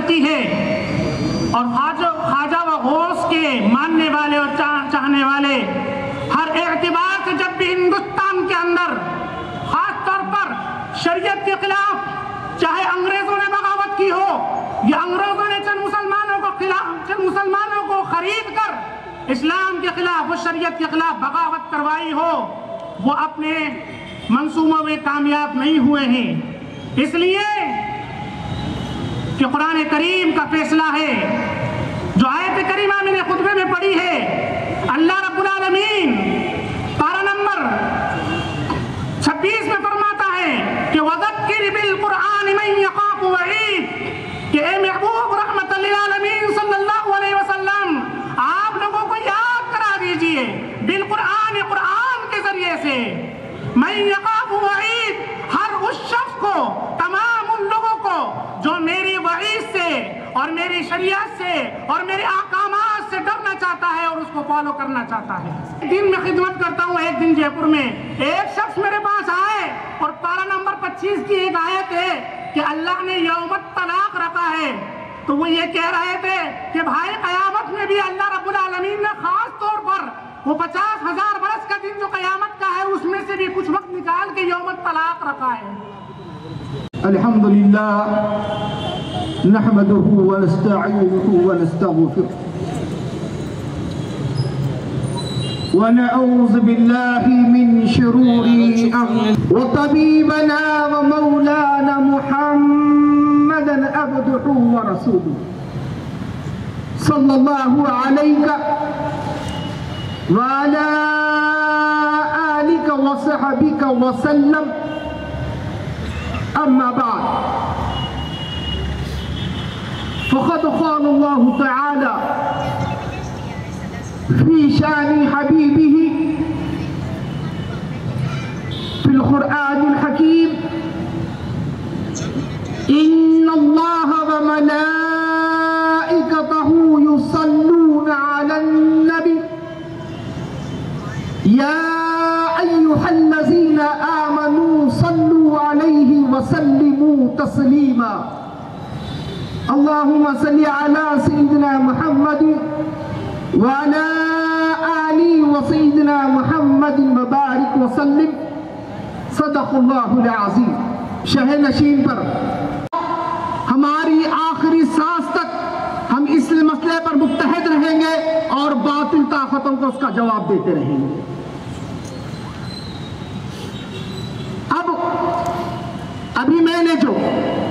کی ہے، اور خواجہ و غوث کے ماننے والے اور چاہنے والے ہر اعتبار سے جب بھی ہندوستان کے اندر خاص طور پر شریعت کے خلاف چاہے انگریزوں نے بغاوت کی ہو یا انگریزوں نے چند مسلمانوں کو خرید کر اسلام کے خلاف و شریعت کے خلاف بغاوت کروائی ہو، وہ اپنے منصوبوں میں کامیاب نہیں ہوئے ہیں، اس لیے کہ قرآن کریم کا فیصلہ ہے۔ جو آیت کریمہ میں نے خطبے میں پڑھی ہے، اللہ رب العالمین پارہ نمبر 26 میں فرماتا ہے کہ وَذَكِّرْ بِالْقُرْآنِ مَنْ يَخَافُ وَعِيدٍ، کہ اے محبوب رحمت للعالمین صلی اللہ علیہ وسلم آپ لوگوں کو یاد کرا دیجئے بالقرآن، قرآن کے ذریعے سے، مَنْ يَخَافُ وَعِيدٍ، ہر اس شخص کو، تمام ان لوگوں کو جو میری وعید سے اور میری شریعت سے اور میرے احکامات سے ڈرنا چاہتا ہے اور اس کو فالو کرنا چاہتا ہے۔ ایک دن میں خدمت کرتا ہوں، ایک دن جے پور میں ایک شخص میرے پاس آئے اور پارہ نمبر 25 کی ایک آیت ہے کہ اللہ نے یوم الطلاق رکھا ہے، تو وہ یہ کہہ رہے تھے کہ بھائی قیامت میں بھی اللہ رب العالمین نے خاص طور پر وہ 50,000 برس کا دن جو قیامت کا ہے اس میں سے بھی کچھ وقت نکال کے یوم الطلاق رکھا ہے۔ الحمدللہ نحمده ونستعینه ونستغفره ونعوذ بالله من شرور أنفسنا وطبيبنا ومولانا محمدا عبده ورسوله صلى الله عليك وعلى آلك وصحبك وسلم، أما بعد، فقد قال الله تعالى في شان حبيبه في القرآن الحكيم: إن الله وملائكته يصلون على النبي يا أيها الذين آمنوا صلوا عليه وسلموا تسليما اللهم صل على سيدنا محمد وعلى آل وسيدنا محمد وبارك وسلم صدق اللہ العظیم۔ شہ نشین پر ہماری آخری سانس تک ہم اس مسئلے پر متحد رہیں گے اور باطل طاقتوں کو اس کا جواب دیتے رہیں گے۔ ابھی میں نے جو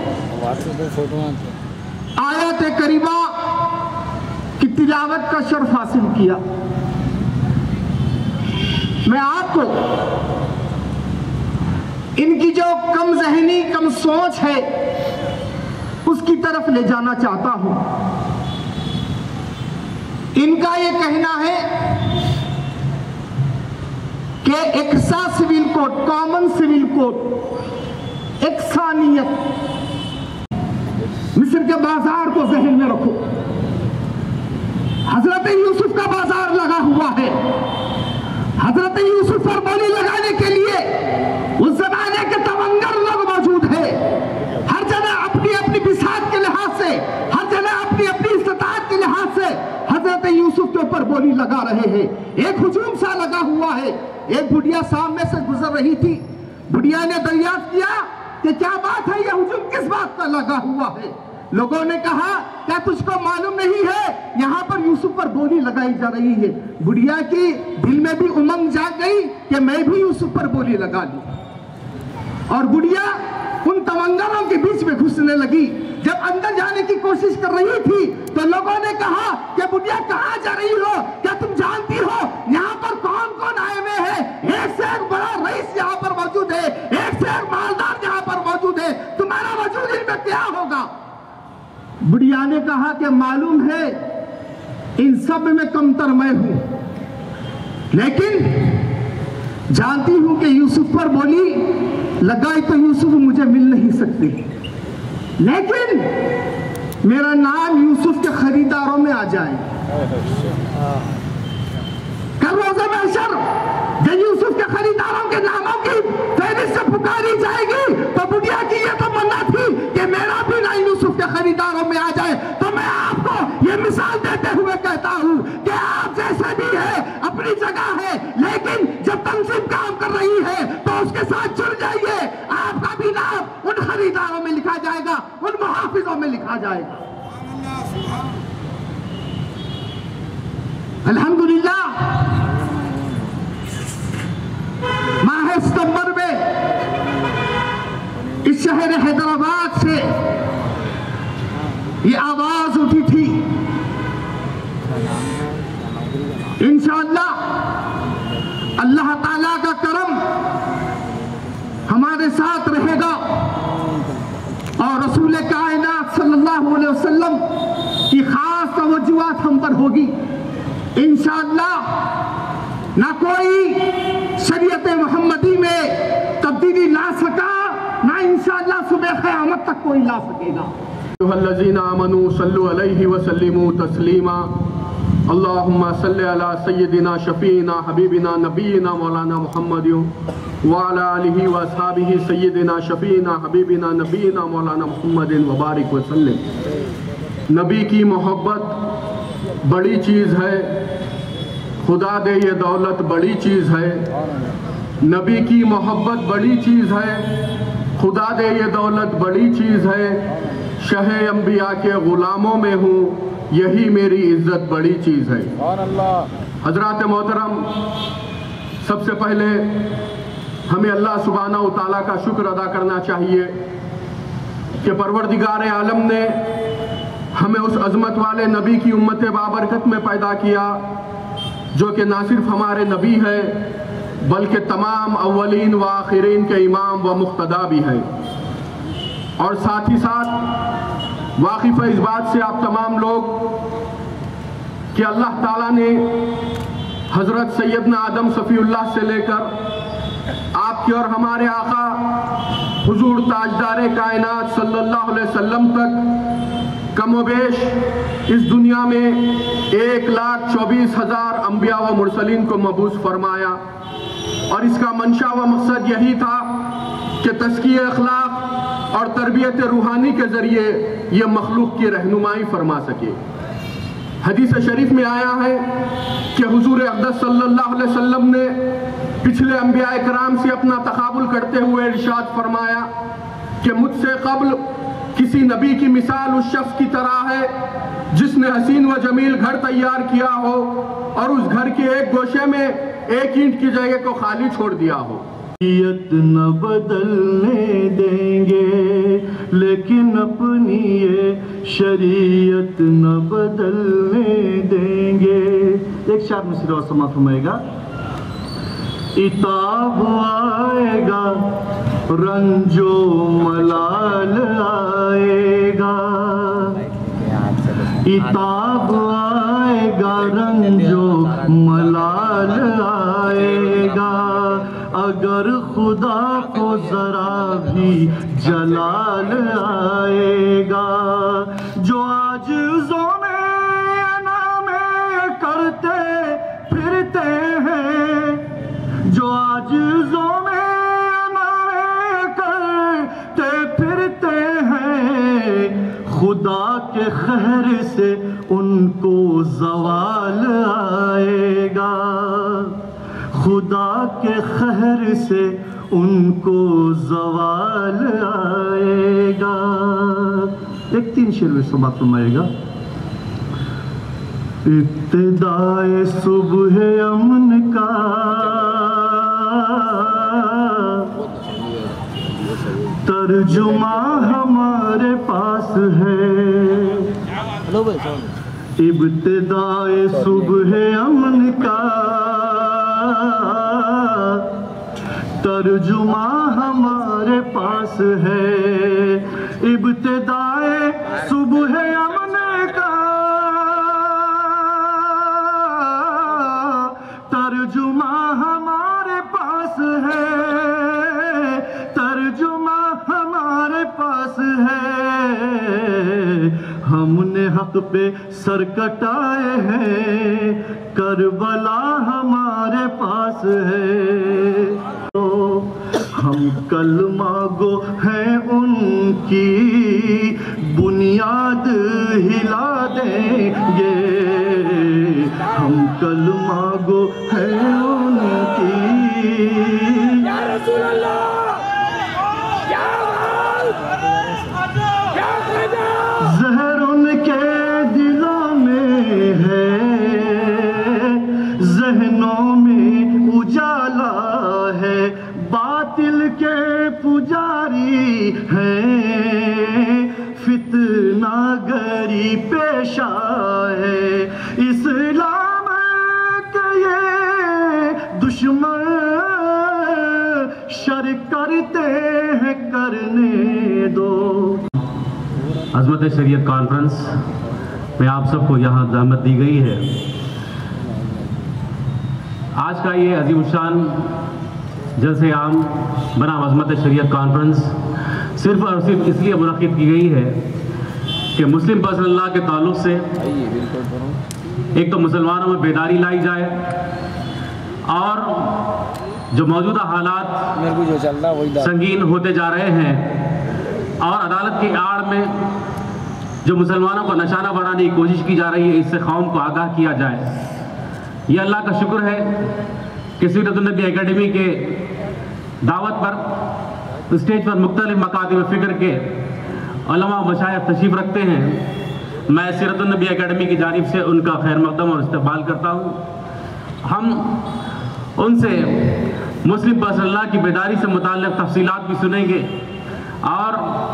آیت کریمہ کی تلاوت کا شرف حاصل کیا، میں آپ کو ان کی جو کم ذہنی کم سوچ ہے اس کی طرف لے جانا چاہتا ہوں۔ ان کا یہ کہنا ہے کہ ایکسا civil code, common civil code, یکسانیت، مصر کے بازار کو ذہن میں رکھو، حضرت یوسف کا بازار لگا ہوا ہے، حضرت یوسف پر بولی لگانے کے لیے اس زمانے کے تمنگر لوگ موجود ہیں، ہر جگہ اپنی اپنی بساط کے لحاظ سے، ہر جگہ اپنی اپنی استطاعت کے لحاظ سے حضرت یوسف کے اوپر بولی لگا رہے ہیں۔ ایک ہجوم سا لگا ہوا ہے۔ ایک بڑھیا سامنے سے گزر رہی تھی، بڑھیا نے دریافت کیا کہ کیا بات ہے، یہ ہجوم کس بات پر لگا ہوا ہے؟ لوگوں نے کہا کیا تجھ کو معلوم نہیں ہے یہاں پر یوسف پر بولی لگائی جا رہی ہے؟ بڑھیا کی دل میں بھی امنگ جاگ گئی کہ میں بھی یوسف پر بولی لگا لوں، اور بڑھیا ان تمنگروں کے بیچ میں گھسنے لگی۔ جب اندر جانے کی کوشش کر رہی تھی تو لوگوں نے کہا کہ بڑھیا کہاں جا رہی ہو؟ کیا تم جانتی ہو یہاں پر کون کون آئے ہوئے ہیں؟ ایک سے ایک بڑا رئیس یہاں پر موجود ہے، ایک سے ایک مالدار یہاں پر موجود ہے، تمہارا وجود ان میں کیا ہوگا؟ بڑھیا نے کہا کہ معلوم ہے ان سب میں کمتر میں ہوں، لیکن جانتی ہوں کہ یوسف پر بولی لگائی تو یوسف مجھے مل نہیں سکتی، لیکن میرا نام یوسف کے خریداروں میں آ جائے۔ کل روز محشر جب یوسف کے خریداروں کے ناموں کی فہرست سے پکاری جائے گی تو بڑھیا کی یہ تمنا تھی کہ میرا بھی نام یوسف کے خریداروں میں آ جائے۔ کہتا ہوں کہ آپ جیسے بھی ہیں اپنی جگہ ہے، لیکن جب تنظیم کام کر رہی ہے تو اس کے ساتھ جڑ جائیے. آپ کا بھی نام ان خریداروں میں لکھا جائے گا، ان محافظوں میں لکھا جائے گا. الحمدللہ ماہ ستمبر میں اس شہر حیدرآباد سے یہ آواز اٹھی تھی، انشاءاللہ اللہ تعالیٰ کا کرم ہمارے ساتھ رہے گا اور رسول کائنات صلی اللہ علیہ وسلم کی خاص توجہات ہم پر ہوگی انشاءاللہ. نہ کوئی شریعت محمدی میں تبدیلی لا سکا، نہ انشاءاللہ صبح قیامت تک کوئی لا سکے گا. ایھا الذین آمنوا صلوا علیہ وسلموا تسلیما. اللہم صلی علی سیدنا شفیعنا حبیبنا نبینا مولانا محمد وعلی آلہ واصحابہ سیدنا شفیعنا حبیبنا نبینا مولانا محمد وبارک وسلم. نبی کی محبت بڑی چیز ہے، خدا دے یہ دولت بڑی چیز ہے. نبی کی محبت بڑی چیز ہے، خدا دے یہ دولت بڑی چیز ہے. شہ انبیاء کے غلاموں میں ہوں، یہی میری عزت بڑی چیز ہے. حضرات محترم، سب سے پہلے ہمیں اللہ سبحانہ و تعالیٰ کا شکر ادا کرنا چاہیے کہ پروردگار عالم نے ہمیں اس عظمت والے نبی کی امت بابرکت میں پیدا کیا جو کہ نہ صرف ہمارے نبی ہے بلکہ تمام اولین و آخرین کے امام و مقتدا بھی ہے. اور ساتھ ہی ساتھ واقف ہے اس بات سے آپ تمام لوگ کہ اللہ تعالیٰ نے حضرت سیدنا آدم صفی اللہ سے لے کر آپ کے اور ہمارے آقا حضور تاجدار کائنات صلی اللہ علیہ وسلم تک کم و بیش اس دنیا میں 1,24,000 انبیاء و مرسلین کو مبعوث فرمایا. اور اس کا منشا و مقصد یہی تھا کہ تزکیہ اخلاق اور تربیت روحانی کے ذریعے یہ مخلوق کی رہنمائی فرما سکے. حدیث شریف میں آیا ہے کہ حضور اقدس صلی اللہ علیہ وسلم نے پچھلے انبیاء کرام سے اپنا تقابل کرتے ہوئے ارشاد فرمایا کہ مجھ سے قبل کسی نبی کی مثال اس شخص کی طرح ہے جس نے حسین و جمیل گھر تیار کیا ہو اور اس گھر کے ایک گوشے میں ایک اینٹ کی جگہ کو خالی چھوڑ دیا ہو. شریعت نہ بدلنے دیں گے لیکن اپنی یہ شریعت نہ بدلنے دیں گے. ایک شعر میں سیدھا سما فرمائے گا. عتاب آئے گا رنج و ملال آئے گا، عتاب آئے گا رنج و ملال آئے گا، اگر خدا کو ذرا بھی جلال آئے گا. جو عاجزوں میں انامیں کرتے پھرتے ہیں، جو عاجزوں میں انامیں کرتے پھرتے ہیں، خدا کے قہر سے ان کو زوال آئے گا، خدا کے قہر سے ان کو زوال آئے گا. ایک 3 شعر میں سماعت فرمائے گا. ابتدائے صبح امن کا ترجمہ ہمارے پاس ہے، ابتدائے صبح امن کا ترجمہ ہمارے پاس ہے، ابتدائے صبح امن کا ترجمہ ہمارے پاس ہے، ترجمہ ہمارے پاس ہے. ہم نے حق پہ سر کٹائے ہیں، کربلا ہمارے پاس ہے. ہم کلمہ گو ہیں ان کی بنیاد ہلا دیں گے، ہم کلمہ گو ہیں ان کی۔ یا رسول اللہ، یا زہر ان کے دلوں میں ہے، ذہنوں میں اجالا ہے، باطل کے پجاری ہیں، فتنہ گری پیشہ ہے، اسلام کے یہ دشمن شر کرتے ہیں کرنے دو۔ عظمت شریعت کانفرنس میں آپ سب کو یہاں دعوت دی گئی ہے۔ آج کا یہ عظیم الشان جلسہ عام بنام عظمت شریعت کانفرنس صرف اور صرف اس لیے منعقد کی گئی ہے کہ مسلم پرسنل لا کے تعلق سے ایک تو مسلمانوں میں بیداری لائی جائے، اور جو موجودہ حالات سنگین ہوتے جا رہے ہیں اور عدالت کی آڑ میں جو مسلمانوں کو نشانہ بنانے کی کوشش کی جا رہی ہے، اس سے قوم کو آگاہ کیا جائے۔ یہ اللہ کا شکر ہے کہ سیرت النبی اکیڈمی کے دعوت پر اسٹیج پر مختلف مکاتب فکر کے علماء و مشائخ تشریف رکھتے ہیں۔ میں سیرت النبی اکیڈمی کی جانب سے ان کا خیر مقدم اور استقبال کرتا ہوں۔ ہم ان سے مسلم پرسنل لا کی بیداری سے متعلق تفصیلات بھی سنیں گے، اور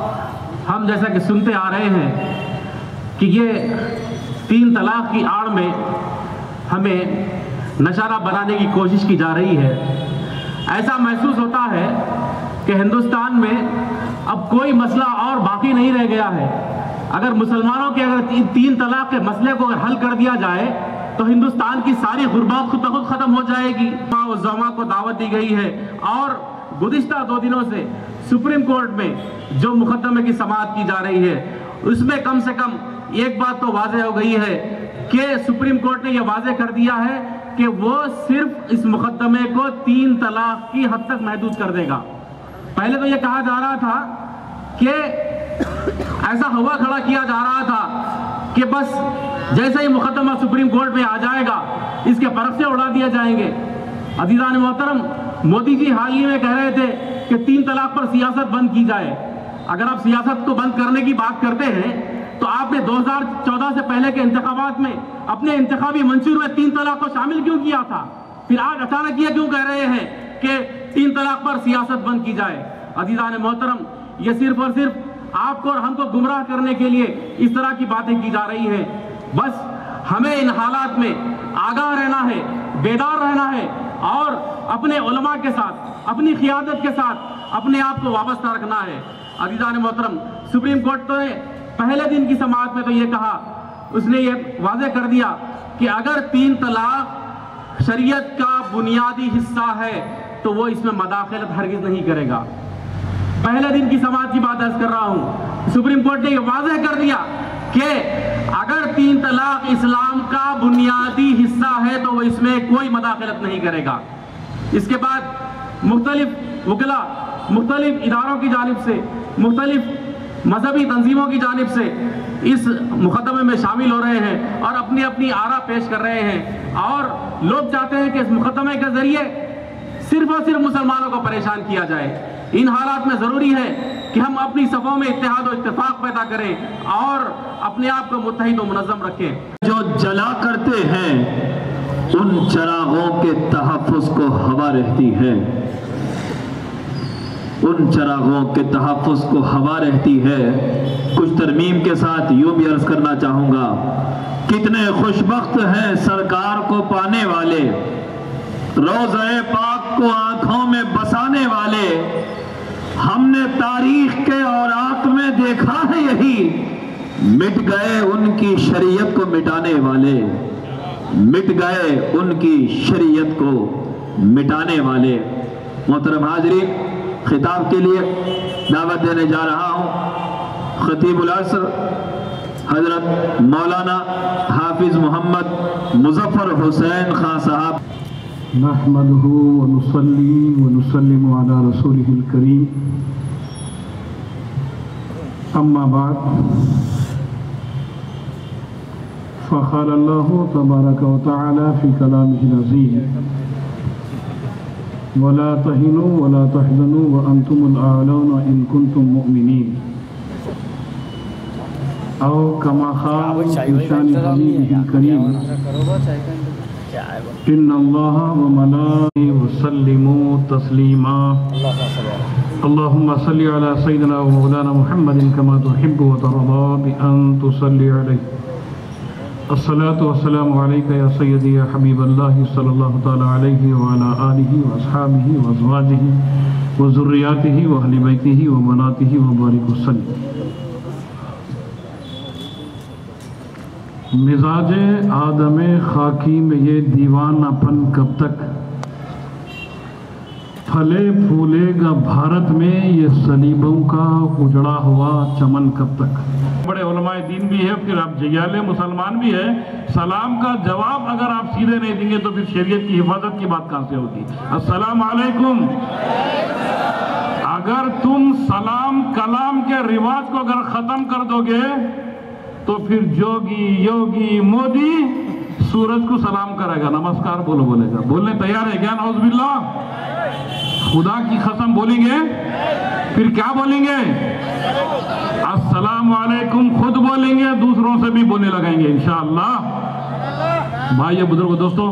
ہم جیسا کہ سنتے آ رہے ہیں کہ یہ 3 طلاق کی آڑ میں ہمیں نشانہ بنانے کی کوشش کی جا رہی ہے۔ ایسا محسوس ہوتا ہے کہ ہندوستان میں اب کوئی مسئلہ اور باقی نہیں رہ گیا ہے۔ اگر مسلمانوں کے 3 طلاق کے مسئلے کو اگر حل کر دیا جائے تو ہندوستان کی ساری غربت خود بخود ختم ہو جائے گی۔ عظماء کو دعوت دی گئی ہے، اور گزشتہ 2 دنوں سے سپریم کورٹ میں جو مقدمے کی سماعت کی جا رہی ہے، اس میں کم سے کم ایک بات تو واضح ہو گئی ہے کہ سپریم کورٹ نے یہ واضح کر دیا ہے کہ وہ صرف اس مقدمے کو 3 طلاق کی حد تک محدود کر دے گا۔ پہلے تو یہ کہا جا رہا تھا کہ ایسا ہوا کھڑا کیا جا رہا تھا کہ بس جیسے ہی مقدمہ سپریم کورٹ میں آ جائے گا اس کے پرخچے اڑا دیا جائیں گے۔ عزیزان محترم، مودی جی حال ہی میں کہہ رہے تھے کہ 3 طلاق پر سیاست بند کی جائے۔ اگر آپ سیاست کو بند کرنے کی بات کرتے ہیں تو آپ نے 2014 سے پہلے کے انتخابات میں اپنے انتخابی منشور میں 3 طلاق کو شامل کیوں کیا تھا؟ پھر آج اچانک یہ کیوں کہہ رہے ہیں کہ 3 طلاق پر سیاست بند کی جائے؟ عزیزان محترم، یہ صرف اور صرف آپ کو اور ہم کو گمراہ کرنے کے لیے اس طرح کی باتیں کی جا رہی ہیں۔ بس ہمیں ان حالات میں آگاہ رہنا ہے، بیدار رہنا ہے، اور اپنے علماء کے ساتھ، اپنی قیادت کے ساتھ اپنے آپ کو وابستہ رکھنا ہے۔ عزیزان محترم، سپریم کورٹ نے پہلے دن کی سماعت میں تو یہ کہا، اس نے یہ واضح کر دیا کہ اگر 3 طلاق شریعت کا بنیادی حصہ ہے تو وہ اس میں مداخلت ہرگز نہیں کرے گا۔ پہلے دن کی سماعت کی بات عرض کر رہا ہوں، سپریم کورٹ نے یہ واضح کر دیا کہ اگر 3 طلاق اسلام کا بنیادی حصہ ہے تو وہ اس میں کوئی مداخلت نہیں کرے گا۔ اس کے بعد مختلف وکلاء، مختلف اداروں کی جانب سے، مختلف مذہبی تنظیموں کی جانب سے اس مقدمے میں شامل ہو رہے ہیں اور اپنی اپنی آراء پیش کر رہے ہیں، اور لوگ چاہتے ہیں کہ اس مقدمے کے ذریعے صرف اور صرف مسلمانوں کو پریشان کیا جائے۔ ان حالات میں ضروری ہے کہ ہم اپنی صفوں میں اتحاد و اتفاق پیدا کریں اور اپنے آپ کو متحد و منظم رکھیں۔ جو جلا کرتے ہیں ان چراغوں کے تحفظ کو ہوا رہتی ہے، ان چراغوں کے تحفظ کو ہوا رہتی ہے۔ کچھ ترمیم کے ساتھ یوں بھی عرض کرنا چاہوں گا، کتنے خوشبخت ہیں سرکار کو پانے والے، روضہ پاک کو آنکھوں میں بسانے والے۔ ہم نے تاریخ کے اوراق میں دیکھا ہے یہی، مٹ گئے ان کی شریعت کو مٹانے والے، مٹ گئے ان کی شریعت کو مٹانے والے۔ محترم حاضرین، خطاب کے لیے دعوت دینے جا رہا ہوں خطیب العصر حضرت مولانا حافظ محمد مظفر حسین خان صاحب۔ نحمده ونصلي ونسلم على رسوله الكريم أما بعد فقال الله تبارك وتعالى في كلامه العزيز ولا تهنوا ولا تحزنوا وأنتم الأعلون إن كنتم مؤمنين أو كما قال في شأن حبيبه الكريم إن الله وملائكته وسلموا تسليما اللهم صل على سيدنا ومولانا محمد كما تحب وترضى بأن تصلي عليه الصلاة والسلام عليك يا سيدي يا حبيب الله صلى الله تعالى عليه وعلى آله وأصحابه وأزواجه وذرياته وأهل بيته وبناته وبارك وسلم مزاج آدم خاکی میں یہ دیوانہ پن کب تک پھلے پھولے گا بھارت میں یہ صلیبوں کا اجڑا ہوا چمن کب تک بڑے علماء دین بھی ہے پھر آپ جیالے مسلمان بھی ہے سلام کا جواب اگر آپ سیدھے نہیں دیں گے تو پھر شریعت کی حفاظت کی بات کہاں سے ہوگی السلام علیکم اگر تم سلام کلام کے رواج کو اگر ختم کر دو گے تو پھر جوگی یوگی مودی سورج کو سلام کرے گا نمسکار بولے گا بولنے تیار ہے کیا نعوذ باللہ خدا کی قسم بولیں گے پھر کیا بولیں گے السلام علیکم خود بولیں گے دوسروں سے بھی بولنے لگائیں گے انشاءاللہ بھائی بزرگوں دوستوں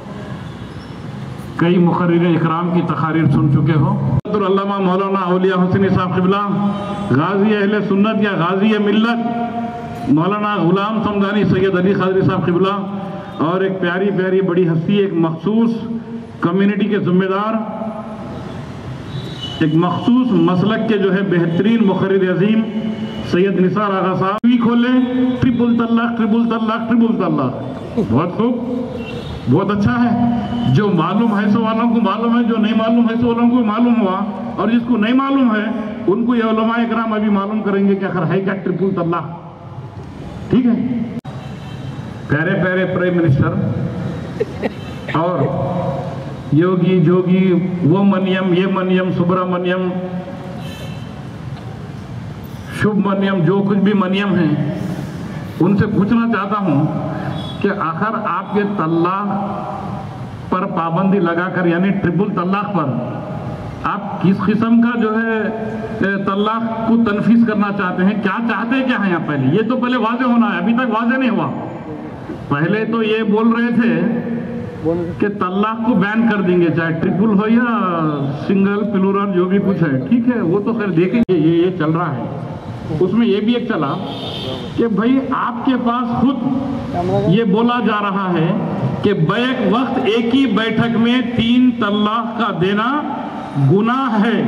کئی مقرر اکرام کی تقاریر سن چکے ہو علامہ مولانا اولیاء حسینی صاحب قبلہ غازی اہل سنت یا غازی ملت مولانا غلام سمدانی سید علی قادری صاحب قبلہ اور ایک پیاری پیاری بڑی ہستی ایک مخصوص کمیونٹی کے ذمہ دار ایک مخصوص مسلک کے جو ہے بہترین مقرر عظیم سید نثار آغا صاحب بھی کھولے ٹرپل طلاق بہت خوب بہت اچھا ہے جو معلوم ہے سو والوں کو معلوم ہے جو نہیں معلوم ہے سو والوں کو معلوم ہوا اور جس کو نہیں معلوم ہے ان کو یہ علماء اکرام ابھی معلوم کریں گے کہ آخر ہے کیا ٹرپل طلاق ٹھیک ہے پیارے پیارے پرائم منسٹر اور یوگی جوگی وہ منیم یہ منیم سبرامنیم شبھ منیم جو کچھ بھی منیم ہیں ان سے پوچھنا چاہتا ہوں کہ آخر آپ کے طلاق پر پابندی لگا کر یعنی ٹرپل طلاق پر آپ کس قسم کا جو ہے طلاق کو تنفیذ کرنا چاہتے ہیں کیا چاہتے ہیں کیا ہیں آپ پہلے یہ تو پہلے واضح ہونا ہے ابھی تک واضح نہیں ہوا پہلے تو یہ بول رہے تھے کہ طلاق کو بین کر دیں گے چاہے ٹرپل ہو یا سنگل پلورل جو بھی کچھ ہے ٹھیک ہے وہ تو خیر دیکھیں گے یہ چل رہا ہے اس میں یہ بھی ایک چلا کہ بھائی آپ کے پاس خود یہ بولا جا رہا ہے کہ بیک وقت ایک ہی بیٹھک میں 3 طلاق کا دینا گناہ ہے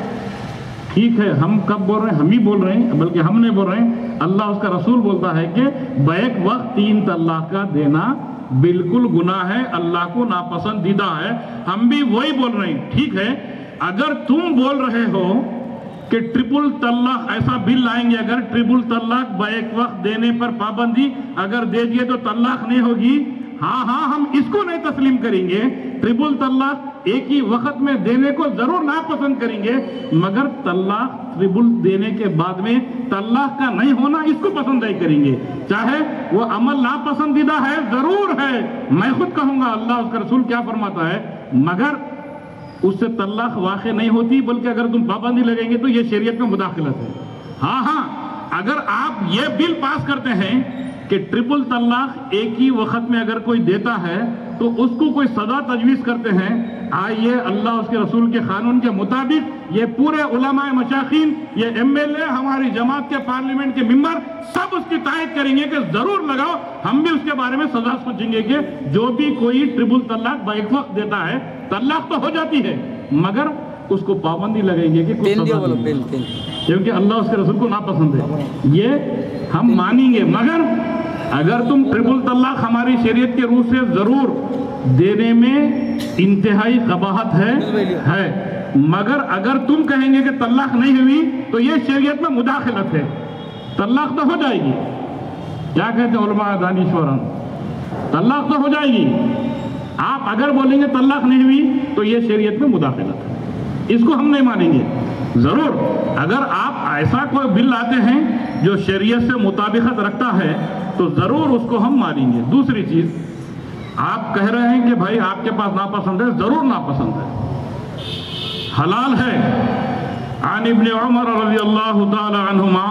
ٹھیک ہے ہم کب بول رہے ہیں ہم ہی بول رہے ہیں بلکہ ہم نہیں بول رہے ہیں اللہ اس کا رسول بولتا ہے کہ بیک وقت 3 طلاق کا دینا بالکل گناہ ہے اللہ کو ناپسندیدہ ہے ہم بھی وہی بول رہے ہیں ٹھیک ہے اگر تم بول رہے ہو کہ ٹرپل طلاق ایسا بل لائیں گے اگر ٹرپل طلاق بیک وقت دینے پر پابندی اگر دے دیے تو طلاق نہیں ہوگی ہاں ہم اس کو نہیں تسلیم کریں گے ٹرپل طلاق ایک ہی وقت میں دینے کو ضرور ناپسند کریں گے مگر طلاق ٹرپل دینے کے بعد میں طلاق کا نہیں ہونا اس کو پسند نہیں کریں گے چاہے وہ عمل ناپسندیدہ ہے ضرور ہے میں خود کہوں گا اللہ اس کا رسول کیا فرماتا ہے مگر اس سے طلاق واقع نہیں ہوتی بلکہ اگر تم پابندی لگیں گے تو یہ شریعت میں مداخلت ہے ہاں اگر آپ یہ بل پاس کرتے ہیں کہ ٹرپل طلاق ایک ہی وقت میں اگر کوئی دیتا ہے تو اس کو کوئی سزا تجویز کرتے ہیں آئیے اللہ اس کے رسول کے قانون کے مطابق یہ پورے علماء مشائخین یہ MLA ہماری جماعت کے پارلیمنٹ کے ممبر سب اس کی تائید کریں گے کہ ضرور لگاؤ ہم بھی اس کے بارے میں سزا سوچیں گے کہ جو بھی کوئی ٹرپل طلاق بیک وقت دیتا ہے طلاق تو ہو جاتی ہے مگر اس کو پابندی لگائیں گے کہ کچھ سزا دیں کیونکہ اللہ اس کے رسول کو ناپسند ہے یہ ہم مانیں گے مگر اگر تم ٹرپل طلاق ہماری شریعت کے روح سے ضرور دینے میں انتہائی قباحت ہے مگر اگر تم کہیں گے کہ طلاق نہیں ہوئی تو یہ شریعت میں مداخلت ہے طلاق تو ہو جائے گی کیا کہتے ہیں علماء دانشوران طلاق تو ہو جائے گی آپ اگر بولیں گے طلاق نہیں ہوئی تو یہ شریعت میں مداخلت ہے، اس کو ہم نہیں مانیں گے۔ ضرور اگر آپ ایسا کوئی بل لاتے ہیں جو شریعت سے مطابقت رکھتا ہے تو ضرور اس کو ہم مانیں گے۔ دوسری چیز، آپ کہہ رہے ہیں کہ بھائی آپ کے پاس ناپسند ہے، ضرور ناپسند ہے، حلال ہے۔ عن ابن عمر رضی اللہ تعالی عنہما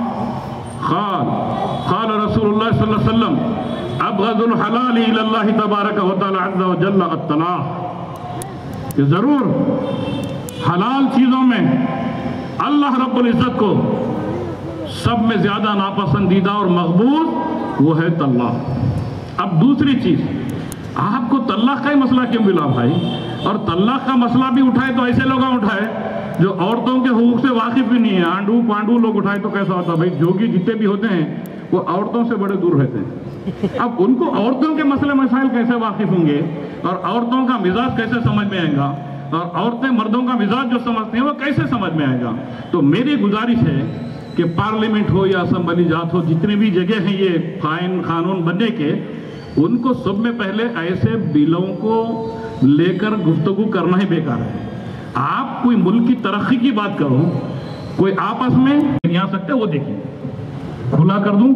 قال رسول اللہ صلی اللہ علیہ وسلم ابغض الحلال الى اللہ تبارک و تعالی عز و جل الطلاق، کہ ضرور حلال چیزوں میں اللہ رب العزت کو سب میں زیادہ ناپسندیدہ اور مقبول وہ ہے طلاق۔ اب دوسری چیز، آپ کو طلاق کا ہی مسئلہ کیوں ملا بھائی؟ اور طلاق کا مسئلہ بھی اٹھائے تو ایسے لوگ اٹھائے جو عورتوں کے حقوق سے واقف بھی نہیں ہے، آنڈو پانڈو لوگ اٹھائے تو کیسا ہوتا بھائی؟ جوگی جتنے بھی ہوتے ہیں وہ عورتوں سے بڑے دور رہتے ہیں۔ اب ان کو عورتوں کے مسئلے مسائل کیسے واقف ہوں گے، اور عورتوں کا مزاج کیسے سمجھ میں آئے گا، اور عورتیں مردوں کا مزاج جو سمجھتے ہیں وہ کیسے سمجھ میں آئے گا؟ تو میری گزارش ہے کہ پارلیمنٹ ہو یا اسمبلی جات ہو، جتنے بھی جگہ ہیں یہ قانون بننے کے، ان کو سب میں پہلے ایسے بلوں کو لے کر گفتگو کرنا ہی بیکار ہے۔ آپ کوئی ملک کی ترقی کی بات کرو، کوئی آپس میں نہیں آ سکتے۔ وہ دیکھیں، کھلا کر دوں،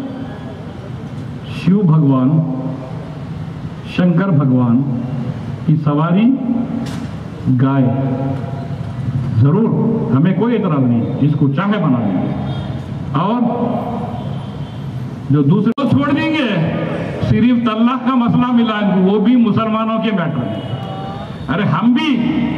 شیو بھگوان شنکر بھگوان کی سواری گائے، ضرور ہمیں کوئی اعتراض نہیں، جس کو چاہے بنا دیں گے، اور جو دوسرے کو چھوڑ دیں گے، صرف طلاق کا مسئلہ ملا ان کو، وہ بھی مسلمانوں کے میٹر میں۔ ارے ہم بھی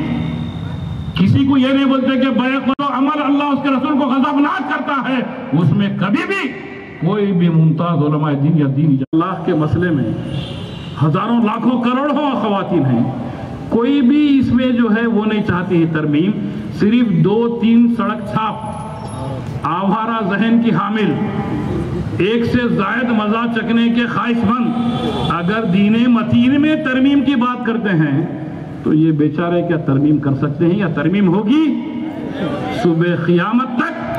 کسی کو یہ نہیں بولتے کہ بیعت کرو، عمل اللہ اس کے رسول کو غضبناک کرتا ہے، اس میں کبھی بھی کوئی بھی ممتاز علماء دین یا دین اللہ کے مسئلے میں ہزاروں لاکھوں کروڑوں خواتین ہیں، کوئی بھی اس میں جو ہے وہ نہیں چاہتی ہے ترمیم، صرف 2-3 سڑک چھاپ، آوارہ ذہن کی حامل، ایک سے زائد مزہ چکنے کے خواہش مند اگر دین متین میں ترمیم کی بات کرتے ہیں تو یہ بیچارے کیا ترمیم کر سکتے ہیں؟ یا ترمیم ہوگی صبح قیامت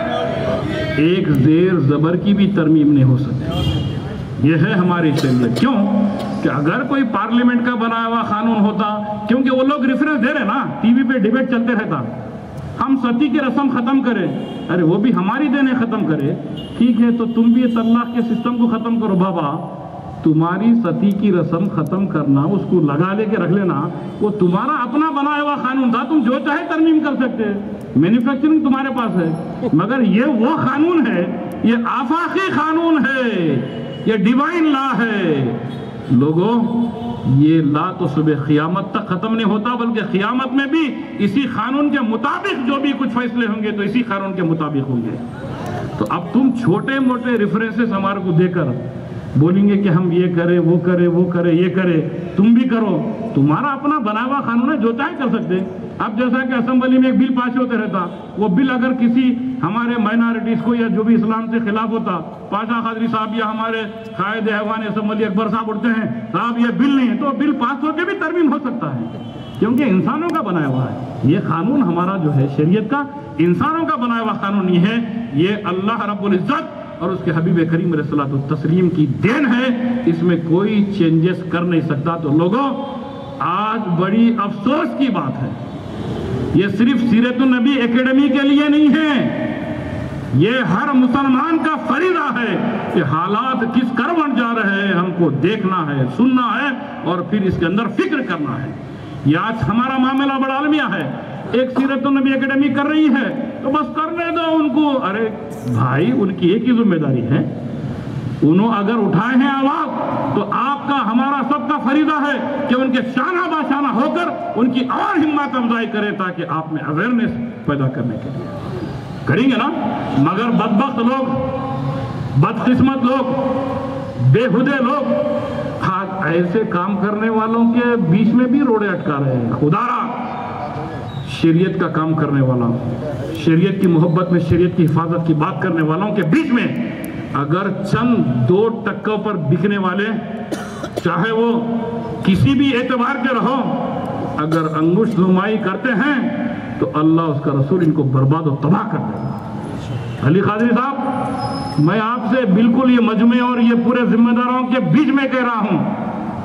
تک ایک زیر زبر کی بھی ترمیم نہیں ہو سکتی۔ یہ ہے ہماری شریعت۔ کیوں کہ اگر کوئی پارلیمنٹ کا بنایا ہوا قانون ہوتا، کیونکہ وہ لوگ ریفرنس دے رہے نا، ٹی وی پہ ڈیبیٹ چلتے رہتا، ہم ستی کی رسم ختم کرے، ارے وہ بھی ہماری دینے ختم کرے، ٹھیک ہے تو تم بھی یہ طلاق کے سسٹم کو ختم کرو بابا، تمہاری ستی کی رسم ختم کرنا، اس کو لگا لے کے رکھ لینا، وہ تمہارا اپنا بنایا ہوا قانون تھا، تم جو چاہے ترمیم کر سکتے، مینوفیکچرنگ تمہارے پاس ہے، مگر یہ وہ قانون ہے، یہ آفاقی قانون ہے، یہ ڈیوائن لا ہے۔ لوگوں، یہ لا تو صبح قیامت تک ختم نہیں ہوتا، بلکہ قیامت میں بھی اسی قانون کے مطابق جو بھی کچھ فیصلے ہوں گے تو اسی قانون کے مطابق ہوں گے۔ تو اب تم چھوٹے موٹے ریفرنسز ہمارے کو دے کر بولیں گے کہ ہم یہ کریں، وہ کریں، وہ کریں، یہ کریں، تم بھی کرو، تمہارا اپنا بنا ہوا قانون ہے، جو چاہے کر سکتے۔ اب جیسا کہ اسمبلی میں ایک بل پاس ہوتے رہتا، وہ بل اگر کسی ہمارے مائنارٹیز کو یا جو بھی اسلام سے خلاف ہوتا، پاشا قادری صاحب یا ہمارے قائد ایوان اسمبلی اکبر صاحب اٹھتے ہیں، صاحب یہ بل نہیں ہے، تو بل پاس ہو کے بھی ترمیم ہو سکتا ہے، کیونکہ انسانوں کا بنایا ہوا ہے۔ یہ قانون ہمارا جو ہے شریعت کا، انسانوں کا بنایا ہوا قانون نہیں ہے، یہ اللہ رب العزت اور اس کے حبیب کریم علیہ الصلوۃ والتسلیم کی دین ہے، اس میں کوئی چینجز کر نہیں سکتا۔ تو لوگوں، آج بڑی افسوس کی بات ہے، یہ صرف سیرت النبی اکیڈمی کے لیے نہیں ہے، یہ ہر مسلمان کا فریضہ ہے کہ حالات کس کروٹ جا رہے ہیں ہم کو دیکھنا ہے، سننا ہے، اور پھر اس کے اندر فکر کرنا ہے۔ یہ آج ہمارا معاملہ بڑا المیہ ہے، ایک سیرت النبی اکیڈمی کر رہی ہے تو بس کرنے دو ان کو، ارے بھائی ان کی ایک ہی ذمہ داری ہے، انہوں اگر اٹھائے ہیں آواز تو آپ کا ہمارا سب کا فریضہ ہے کہ ان کے شانہ باشانہ ہو کر ان کی اور ہمت افزائی کرے، تاکہ آپ میں اویئرنیس پیدا کرنے کے لیے کریں گے نا۔ مگر بدبخت لوگ، بدقسمت لوگ، بےہودے لوگ آج ایسے کام کرنے والوں کے بیچ میں بھی روڑے اٹکا رہے ہیں۔ خدا را شریعت کا کام کرنے والا، شریعت کی محبت میں شریعت کی حفاظت کی بات کرنے والوں کے بیچ میں اگر چند 2 ٹکوں پر بکنے والے، چاہے وہ کسی بھی اعتبار کے رہو، اگر انگشت نمائی کرتے ہیں تو اللہ اس کا رسول ان کو برباد و تباہ کر دے گا۔ علی قادری صاحب، میں آپ سے بالکل یہ مجمع اور یہ پورے ذمہ داروں کے بیچ میں کہہ رہا ہوں،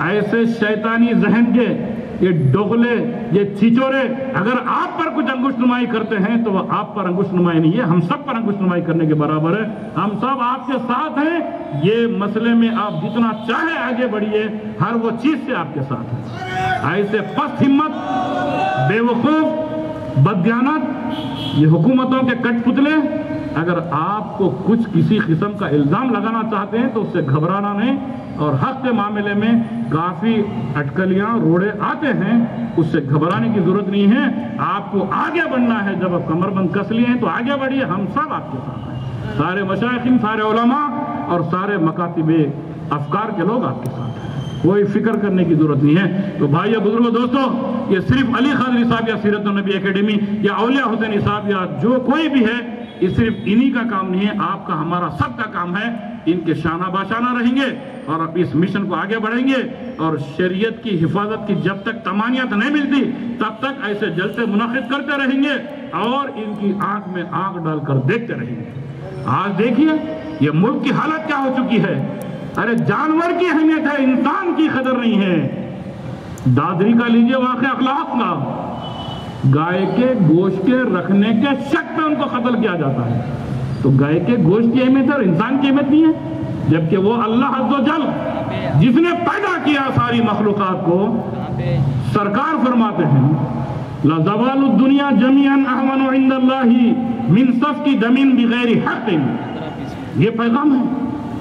ऐसे शैतानी जहन के ये डोगले, ये छिचोरे अगर आप पर कुछ अंगुश नुमाई करते हैं तो वह आप पर अंगुश नुमाई नहीं है, हम सब पर अंगुश नुमाई करने के बराबर है। हम सब आपके साथ हैं। ये मसले में आप जितना चाहे आगे बढ़िए, हर वो चीज से आपके साथ है। ऐसे पस्त हिम्मत, बेवकूफ, बददियानत ये हुकूमतों के कठपुतले अगर आपको कुछ किसी किस्म का इल्जाम लगाना चाहते हैं तो उससे घबराना नहीं, और हक के मामले में काफी अटकलियां रोड़े आते हैं, उससे घबराने की जरूरत नहीं है। आपको आगे बढ़ना है। जब आप कमरबंद कस लिए हैं तो आगे बढ़िए, हम सब आपके साथ हैं। सारे मशाइखिन, सारे उलमा और सारे मकातिबे अफकार के लोग आपके साथ हैं, कोई फिक्र करने की जरूरत नहीं है। तो भाई बुजुर्गों, दोस्तों, ये सिर्फ अली खादरी साहब या सीरत नबी एकेडमी या औलिया हुसैनी साहब या जो कोई भी है, ये सिर्फ इन्हीं का काम नहीं है, आपका हमारा सबका काम है। इनके शाना बाशाना रहेंगे और अब इस मिशन को आगे बढ़ेंगे, और शरीयत की हिफाजत की जब तक तमानियत नहीं मिलती तब तक ऐसे जलसे मुनाकिद करते रहेंगे और इनकी आंख में आंख डालकर देखते रहेंगे। आज देखिए ये मुल्क की हालत क्या हो चुकी है। अरे जानवर की अहमियत है, इंसान की कदर नहीं है। दादरी का लीजिए वाक़या अखलाक का, गाय के गोश्त के रखने के शक पे उनको कत्ल किया जाता है। तो गाय के गोश्त की अहमियत है और इंसान की अहमियत नहीं है, जबकि वो अल्लाह अज़्ज़ व जल जिसने पैदा किया सारी मखलूक़ात को, सरकार फरमाते हैं ला ज़वालु दुनिया जमीअन अहवनु इंदल्लाहि मिन सफ़की दमिन बिगैरि हक़्क़िन। ये पैगाम है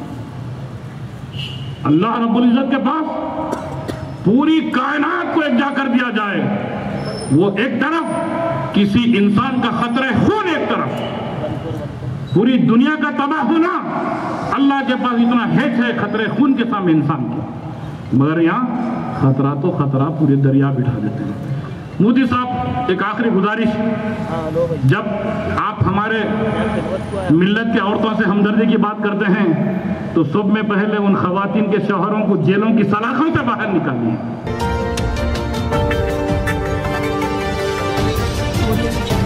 अल्लाह रब्बुल इज़्ज़त के पास। पूरी कायनात को एकजा कर दिया जाए, वो एक तरफ, किसी इंसान का खतरे खून एक तरफ, पूरी दुनिया का तबाह होना अल्लाह के पास इतना हेच है खतरे खून के सामने इंसान के। मगर यहाँ खतरा तो खतरा पूरे दरिया बिठा देते हैं। मोदी साहब, एक आखिरी गुजारिश, जब आप हमारे मिल्लत के औरतों से हमदर्दी की बात करते हैं तो सब में पहले उन खवातीन के शौहरों को जेलों की सलाखों से बाहर निकालिए।